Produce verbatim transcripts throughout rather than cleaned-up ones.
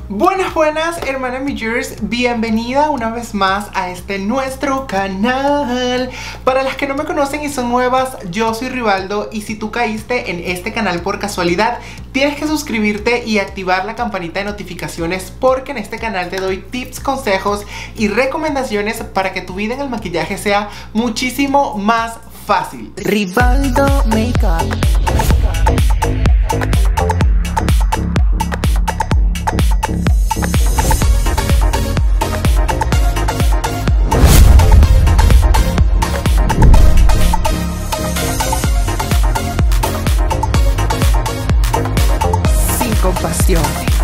Buenas, buenas, hermanas Mijers, bienvenida una vez más a este nuestro canal. Para las que no me conocen y son nuevas, yo soy Rivaldo y si tú caíste en este canal por casualidad, tienes que suscribirte y activar la campanita de notificaciones porque en este canal te doy tips, consejos y recomendaciones para que tu vida en el maquillaje sea muchísimo más fácil. Rivaldo Makeup. Compasión.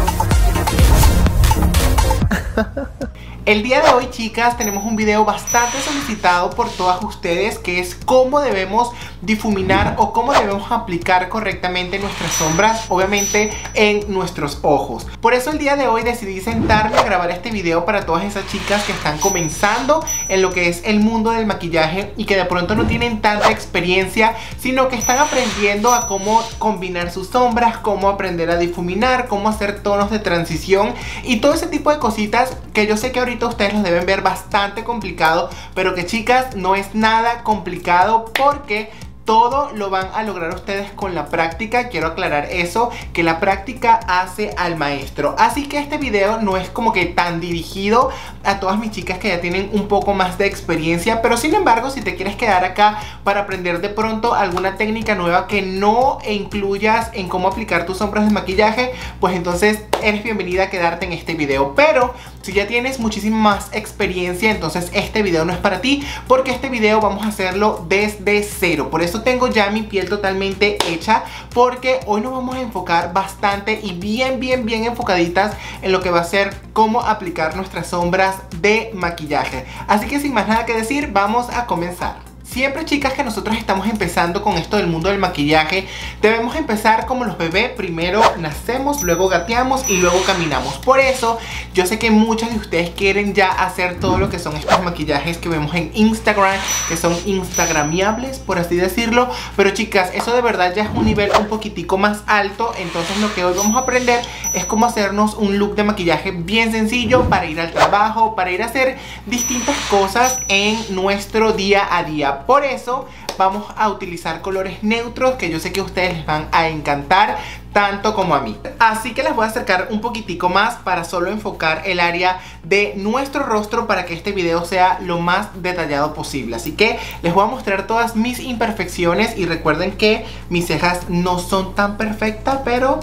El día de hoy, chicas, tenemos un video bastante solicitado por todas ustedes, que es cómo debemos difuminar o cómo debemos aplicar correctamente nuestras sombras, obviamente en nuestros ojos. Por eso el día de hoy decidí sentarme a grabar este video para todas esas chicas que están comenzando en lo que es el mundo del maquillaje y que de pronto no tienen tanta experiencia, sino que están aprendiendo a cómo combinar sus sombras, cómo aprender a difuminar, cómo hacer tonos de transición y todo ese tipo de cositas que yo sé que ahorita ustedes los deben ver bastante complicado, pero que, chicas, no es nada complicado porque todo lo van a lograr ustedes con la práctica. Quiero aclarar eso, que la práctica hace al maestro. Así que este video no es como que tan dirigido a todas mis chicas que ya tienen un poco más de experiencia, pero sin embargo, si te quieres quedar acá para aprender de pronto alguna técnica nueva que no incluyas en cómo aplicar tus sombras de maquillaje, pues entonces eres bienvenida a quedarte en este video. Pero si ya tienes muchísima más experiencia, entonces este video no es para ti, porque este video vamos a hacerlo desde cero. Por eso tengo ya mi piel totalmente hecha, porque hoy nos vamos a enfocar bastante y bien, bien, bien enfocaditas en lo que va a ser cómo aplicar nuestras sombras de maquillaje. Así que sin más nada que decir, vamos a comenzar. Siempre, chicas, que nosotros estamos empezando con esto del mundo del maquillaje, debemos empezar como los bebés. Primero nacemos, luego gateamos y luego caminamos. Por eso yo sé que muchas de ustedes quieren ya hacer todo lo que son estos maquillajes que vemos en Instagram, que son instagramiables, por así decirlo. Pero, chicas, eso de verdad ya es un nivel un poquitico más alto. Entonces lo que hoy vamos a aprender es cómo hacernos un look de maquillaje bien sencillo para ir al trabajo, para ir a hacer distintas cosas en nuestro día a día. Por eso vamos a utilizar colores neutros que yo sé que a ustedes les van a encantar tanto como a mí. Así que les voy a acercar un poquitico más para solo enfocar el área de nuestro rostro para que este video sea lo más detallado posible. Así que les voy a mostrar todas mis imperfecciones y recuerden que mis cejas no son tan perfectas, pero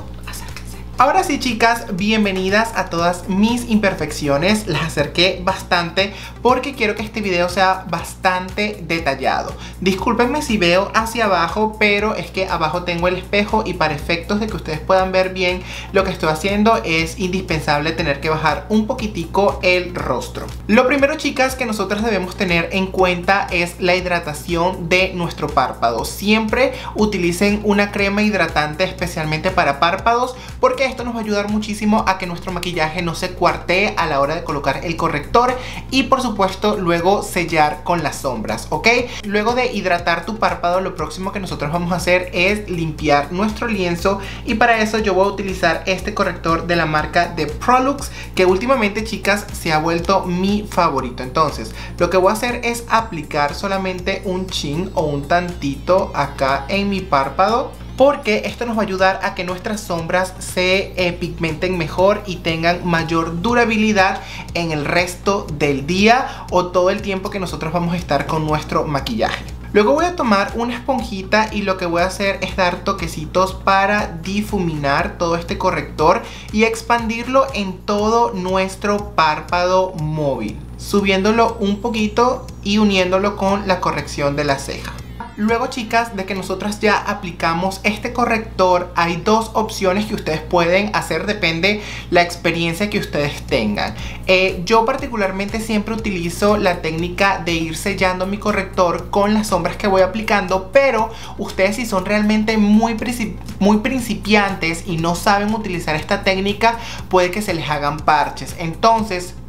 ahora sí, chicas, bienvenidas a todas mis imperfecciones. Las acerqué bastante porque quiero que este video sea bastante detallado. Discúlpenme si veo hacia abajo, pero es que abajo tengo el espejo y para efectos de que ustedes puedan ver bien lo que estoy haciendo es indispensable tener que bajar un poquitico el rostro. Lo primero, chicas, que nosotras debemos tener en cuenta es la hidratación de nuestro párpado. Siempre utilicen una crema hidratante especialmente para párpados, porque esto nos va a ayudar muchísimo a que nuestro maquillaje no se cuartee a la hora de colocar el corrector y por supuesto luego sellar con las sombras, ¿ok? Luego de hidratar tu párpado, lo próximo que nosotros vamos a hacer es limpiar nuestro lienzo y para eso yo voy a utilizar este corrector de la marca de Prolux, que últimamente, chicas, se ha vuelto mi favorito. Entonces lo que voy a hacer es aplicar solamente un chin o un tantito acá en mi párpado, porque esto nos va a ayudar a que nuestras sombras se eh, pigmenten mejor y tengan mayor durabilidad en el resto del día o todo el tiempo que nosotros vamos a estar con nuestro maquillaje. Luego voy a tomar una esponjita y lo que voy a hacer es dar toquecitos para difuminar todo este corrector y expandirlo en todo nuestro párpado móvil, subiéndolo un poquito y uniéndolo con la corrección de la ceja. Luego, chicas, de que nosotras ya aplicamos este corrector, hay dos opciones que ustedes pueden hacer, depende la experiencia que ustedes tengan. Eh, yo particularmente siempre utilizo la técnica de ir sellando mi corrector con las sombras que voy aplicando, pero ustedes, si son realmente muy, principi muy principiantes y no saben utilizar esta técnica, puede que se les hagan parches. Entonces,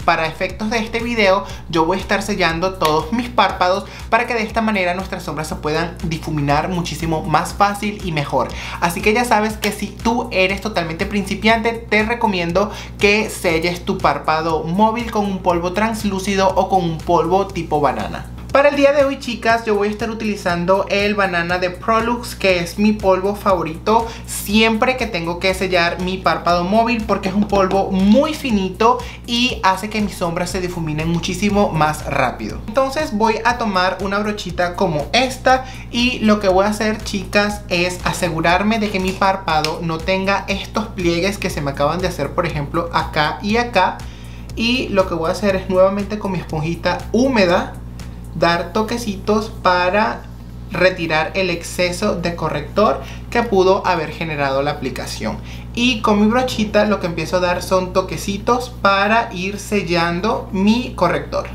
para efectos de este video yo voy a estar sellando todos mis párpados para que de esta manera nuestras sombras se puedan difuminar muchísimo más fácil y mejor. Así que ya sabes que si tú eres totalmente principiante, te recomiendo que selles tu párpado móvil con un polvo translúcido o con un polvo tipo banana. Para el día de hoy, chicas, yo voy a estar utilizando el banana de Prolux, que es mi polvo favorito siempre que tengo que sellar mi párpado móvil, porque es un polvo muy finito y hace que mis sombras se difuminen muchísimo más rápido. Entonces voy a tomar una brochita como esta y lo que voy a hacer, chicas, es asegurarme de que mi párpado no tenga estos pliegues que se me acaban de hacer, por ejemplo, acá y acá. Y lo que voy a hacer es nuevamente con mi esponjita húmeda dar toquecitos para retirar el exceso de corrector que pudo haber generado la aplicación. Y con mi brochita lo que empiezo a dar son toquecitos para ir sellando mi corrector.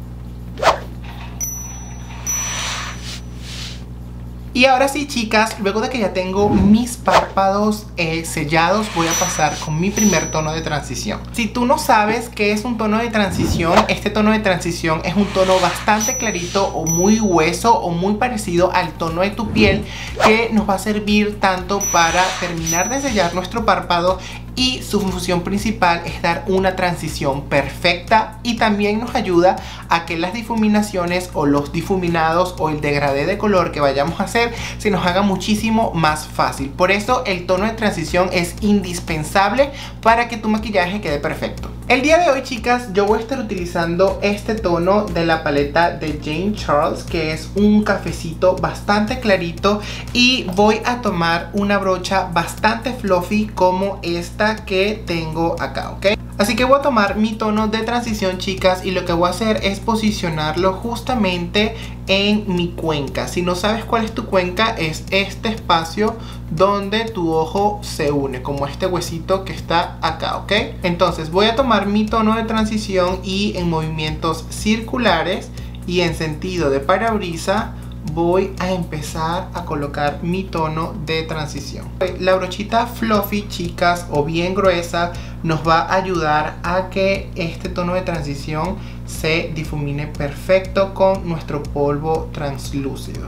Y ahora sí, chicas, luego de que ya tengo mis párpados eh, sellados, voy a pasar con mi primer tono de transición. Si tú no sabes qué es un tono de transición, este tono de transición es un tono bastante clarito o muy hueso o muy parecido al tono de tu piel, que nos va a servir tanto para terminar de sellar nuestro párpado, y su función principal es dar una transición perfecta, y también nos ayuda a que las difuminaciones o los difuminados o el degradé de color que vayamos a hacer se nos haga muchísimo más fácil. Por eso el tono de transición es indispensable para que tu maquillaje quede perfecto. El día de hoy, chicas, yo voy a estar utilizando este tono de la paleta de Jane Charles, que es un cafecito bastante clarito, y voy a tomar una brocha bastante fluffy como esta que tengo acá, ¿ok? Así que voy a tomar mi tono de transición, chicas, y lo que voy a hacer es posicionarlo justamente en mi cuenca. Si no sabes cuál es tu cuenca, es este espacio donde tu ojo se une, como este huesito que está acá, ¿ok? Entonces voy a tomar mi tono de transición y en movimientos circulares y en sentido de parabrisa voy a empezar a colocar mi tono de transición. La brochita fluffy, chicas, o bien gruesa, nos va a ayudar a que este tono de transición se difumine perfecto con nuestro polvo translúcido.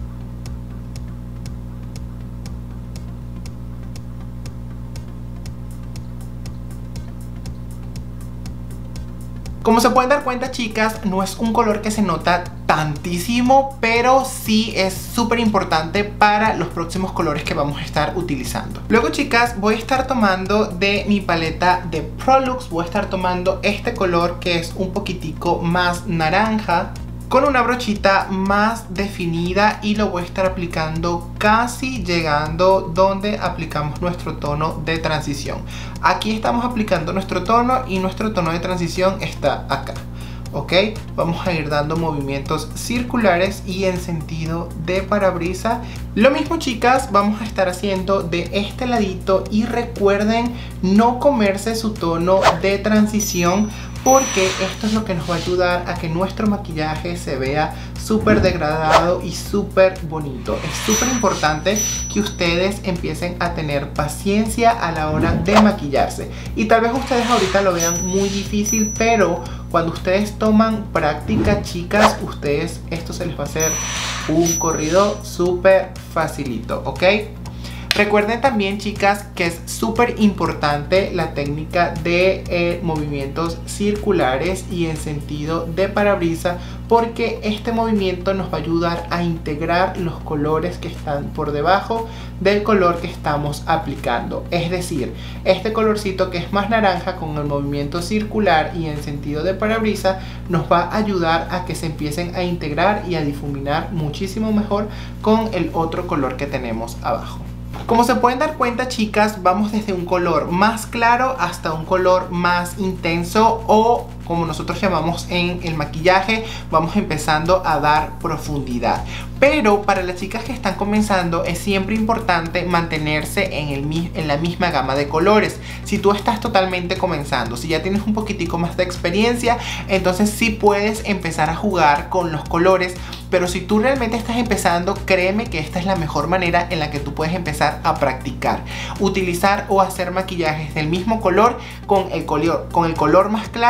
Como se pueden dar cuenta, chicas, no es un color que se nota tantísimo, pero sí es súper importante para los próximos colores que vamos a estar utilizando. Luego, chicas, voy a estar tomando de mi paleta de Prolux, voy a estar tomando este color que es un poquitico más naranja, con una brochita más definida, y lo voy a estar aplicando casi llegando donde aplicamos nuestro tono de transición. Aquí estamos aplicando nuestro tono y nuestro tono de transición está acá, ¿ok? Vamos a ir dando movimientos circulares y en sentido de parabrisa. Lo mismo, chicas, vamos a estar haciendo de este ladito, y recuerden no comerse su tono de transición, porque esto es lo que nos va a ayudar a que nuestro maquillaje se vea súper degradado y súper bonito. Es súper importante que ustedes empiecen a tener paciencia a la hora de maquillarse. Y tal vez ustedes ahorita lo vean muy difícil, pero cuando ustedes toman práctica, chicas, ustedes esto se les va a hacer un corrido súper facilito, ¿ok? Recuerden también, chicas, que es súper importante la técnica de eh, movimientos circulares y en sentido de parabrisa, porque este movimiento nos va a ayudar a integrar los colores que están por debajo del color que estamos aplicando. Es decir, este colorcito que es más naranja, con el movimiento circular y en sentido de parabrisa, nos va a ayudar a que se empiecen a integrar y a difuminar muchísimo mejor con el otro color que tenemos abajo. Como se pueden dar cuenta, chicas, vamos desde un color más claro hasta un color más intenso, o como nosotros llamamos en el maquillaje, vamos empezando a dar profundidad. Pero para las chicas que están comenzando es siempre importante mantenerse en, el, en la misma gama de colores. Si tú estás totalmente comenzando, si ya tienes un poquitico más de experiencia, entonces sí puedes empezar a jugar con los colores. Pero si tú realmente estás empezando, créeme que esta es la mejor manera en la que tú puedes empezar a practicar. Utilizar o hacer maquillajes del mismo color, con el color, con el color más claro hasta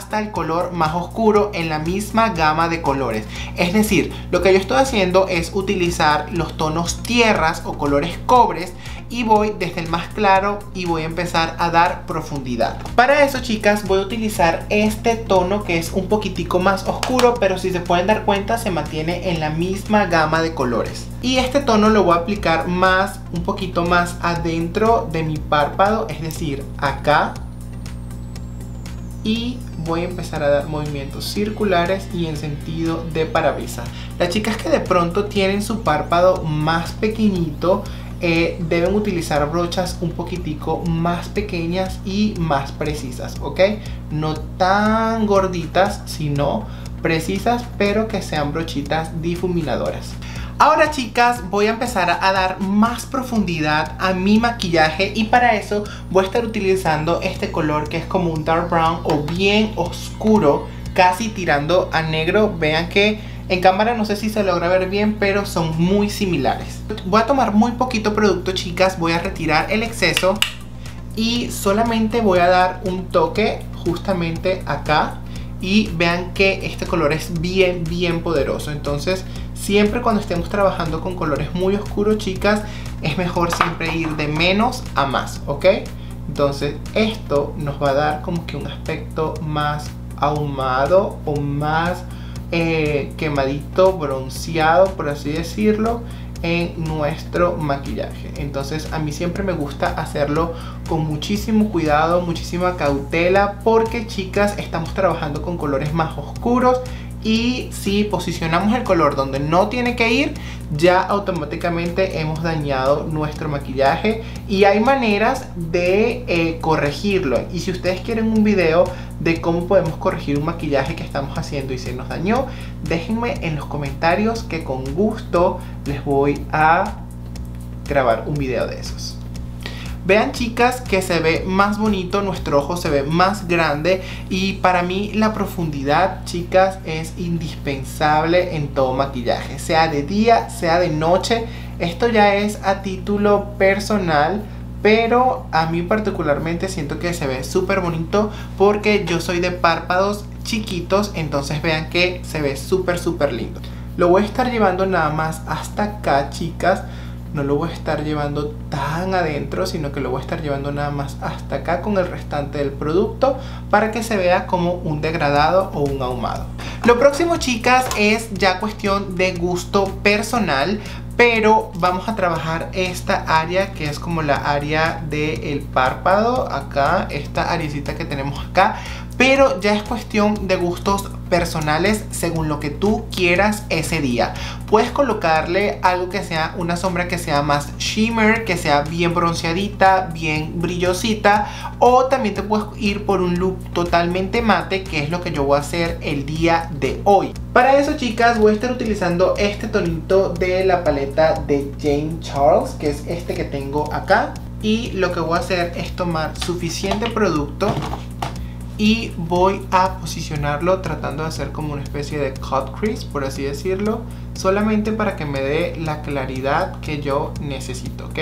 hasta el color más oscuro en la misma gama de colores. Es decir, lo que yo estoy haciendo es utilizar los tonos tierras o colores cobres y voy desde el más claro y voy a empezar a dar profundidad. Para eso, chicas, voy a utilizar este tono que es un poquitico más oscuro, pero si se pueden dar cuenta se mantiene en la misma gama de colores. Y este tono lo voy a aplicar más, un poquito más adentro de mi párpado, es decir, acá. Y voy a empezar a dar movimientos circulares y en sentido de parabrisas. Las chicas que de pronto tienen su párpado más pequeñito, Eh, deben utilizar brochas un poquitico más pequeñas y más precisas, ¿ok? No tan gorditas, sino precisas, pero que sean brochitas difuminadoras. Ahora, chicas, voy a empezar a dar más profundidad a mi maquillaje y para eso voy a estar utilizando este color que es como un dark brown o bien oscuro, casi tirando a negro. Vean que en cámara no sé si se logra ver bien, pero son muy similares. Voy a tomar muy poquito producto, chicas. Voy a retirar el exceso y solamente voy a dar un toque justamente acá. Y vean que este color es bien, bien poderoso. Entonces, siempre cuando estemos trabajando con colores muy oscuros, chicas, es mejor siempre ir de menos a más, ¿ok? Entonces, esto nos va a dar como que un aspecto más ahumado o más Eh, quemadito, bronceado, por así decirlo, en nuestro maquillaje. Entonces a mí siempre me gusta hacerlo con muchísimo cuidado, muchísima cautela, porque, chicas, estamos trabajando con colores más oscuros y si posicionamos el color donde no tiene que ir, ya automáticamente hemos dañado nuestro maquillaje y hay maneras de eh, corregirlo. Y si ustedes quieren un video de cómo podemos corregir un maquillaje que estamos haciendo y se nos dañó, déjenme en los comentarios que con gusto les voy a grabar un video de esos. Vean, chicas, que se ve más bonito, nuestro ojo se ve más grande y para mí la profundidad, chicas, es indispensable en todo maquillaje, sea de día, sea de noche. Esto ya es a título personal, pero a mí particularmente siento que se ve súper bonito porque yo soy de párpados chiquitos, entonces vean que se ve súper súper lindo. Lo voy a estar llevando nada más hasta acá, chicas. No lo voy a estar llevando tan adentro, sino que lo voy a estar llevando nada más hasta acá con el restante del producto para que se vea como un degradado o un ahumado. Lo próximo, chicas, es ya cuestión de gusto personal, pero vamos a trabajar esta área que es como la área del párpado, acá, esta areacita que tenemos acá. Pero ya es cuestión de gustos personales según lo que tú quieras ese día. Puedes colocarle algo que sea una sombra que sea más shimmer, que sea bien bronceadita, bien brillosita, o también te puedes ir por un look totalmente mate, que es lo que yo voy a hacer el día de hoy. Para eso, chicas, voy a estar utilizando este tonito de la paleta de Jane Charles, que es este que tengo acá. Y lo que voy a hacer es tomar suficiente producto y voy a posicionarlo tratando de hacer como una especie de cut crease, por así decirlo, solamente para que me dé la claridad que yo necesito, ¿ok?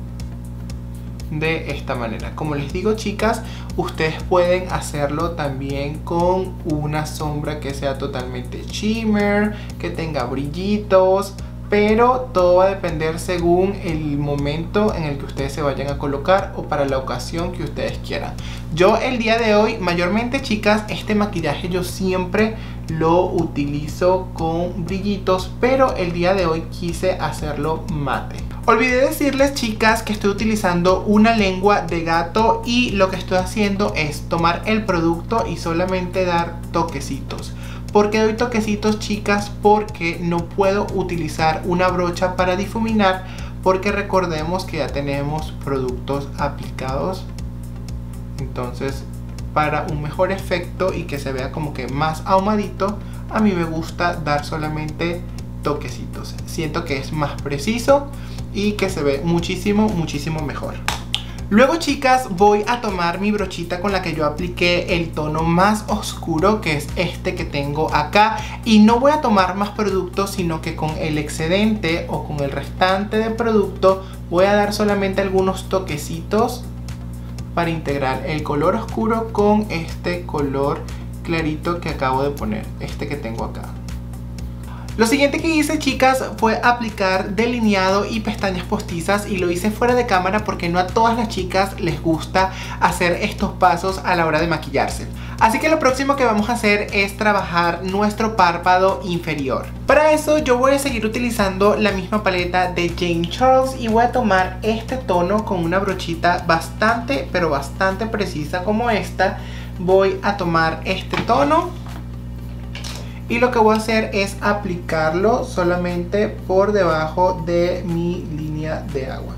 De esta manera. Como les digo, chicas, ustedes pueden hacerlo también con una sombra que sea totalmente shimmer, que tenga brillitos, pero todo va a depender según el momento en el que ustedes se vayan a colocar o para la ocasión que ustedes quieran. Yo el día de hoy, mayormente, chicas, este maquillaje yo siempre lo utilizo con brillitos, pero el día de hoy quise hacerlo mate. Olvidé decirles, chicas, que estoy utilizando una lengua de gato y lo que estoy haciendo es tomar el producto y solamente dar toquecitos. ¿Por qué doy toquecitos, chicas? Porque no puedo utilizar una brocha para difuminar, porque recordemos que ya tenemos productos aplicados. Entonces, para un mejor efecto y que se vea como que más ahumadito, a mí me gusta dar solamente toquecitos. Siento que es más preciso y que se ve muchísimo, muchísimo mejor. Luego, chicas, voy a tomar mi brochita con la que yo apliqué el tono más oscuro, que es este que tengo acá. Y no voy a tomar más producto, sino que con el excedente o con el restante de producto voy a dar solamente algunos toquecitos para integrar el color oscuro con este color clarito que acabo de poner, este que tengo acá. Lo siguiente que hice, chicas, fue aplicar delineado y pestañas postizas, y lo hice fuera de cámara porque no a todas las chicas les gusta hacer estos pasos a la hora de maquillarse. Así que lo próximo que vamos a hacer es trabajar nuestro párpado inferior. Para eso yo voy a seguir utilizando la misma paleta de Jane Charles y voy a tomar este tono con una brochita bastante, pero bastante precisa como esta. Voy a tomar este tono y lo que voy a hacer es aplicarlo solamente por debajo de mi línea de agua.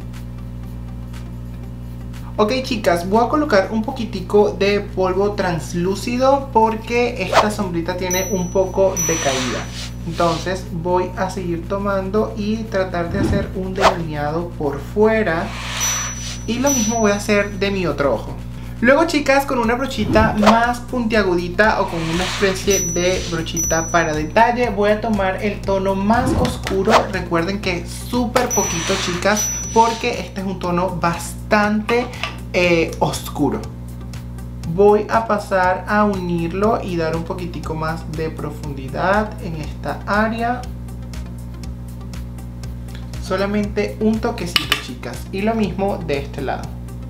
Ok, chicas, voy a colocar un poquitico de polvo translúcido porque esta sombrita tiene un poco de caída. Entonces voy a seguir tomando y tratar de hacer un delineado por fuera. Y lo mismo voy a hacer de mi otro ojo. Luego, chicas, con una brochita más puntiagudita o con una especie de brochita para detalle, voy a tomar el tono más oscuro. Recuerden que es súper poquito, chicas, porque este es un tono bastante eh, oscuro. Voy a pasar a unirlo y dar un poquitico más de profundidad en esta área. Solamente un toquecito, chicas, y lo mismo de este lado.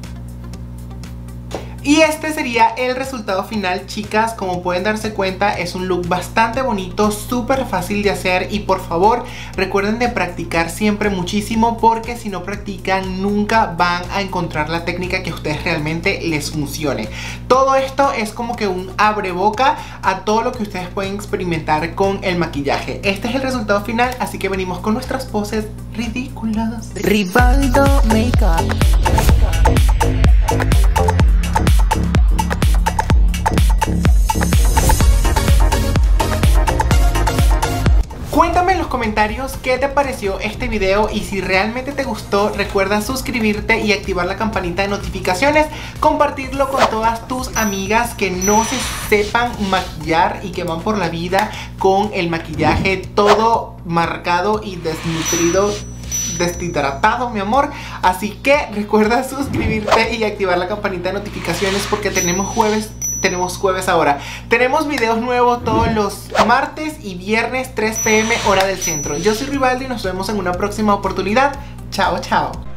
Y este sería el resultado final, chicas. Como pueden darse cuenta, es un look bastante bonito, súper fácil de hacer. Y por favor, recuerden de practicar siempre muchísimo, porque si no practican, nunca van a encontrar la técnica que a ustedes realmente les funcione. Todo esto es como que un abreboca a todo lo que ustedes pueden experimentar con el maquillaje. Este es el resultado final, así que venimos con nuestras poses ridículas. Rivaldo Makeup. Cuéntame en los comentarios qué te pareció este video, y si realmente te gustó, recuerda suscribirte y activar la campanita de notificaciones, compartirlo con todas tus amigas que no se sepan maquillar y que van por la vida con el maquillaje todo marcado y desnutrido, deshidratado, mi amor. Así que recuerda suscribirte y activar la campanita de notificaciones, porque tenemos jueves Tenemos jueves ahora. Tenemos videos nuevos todos los martes y viernes, tres p m hora del centro. Yo soy Rivaldo y nos vemos en una próxima oportunidad. Chao, chao.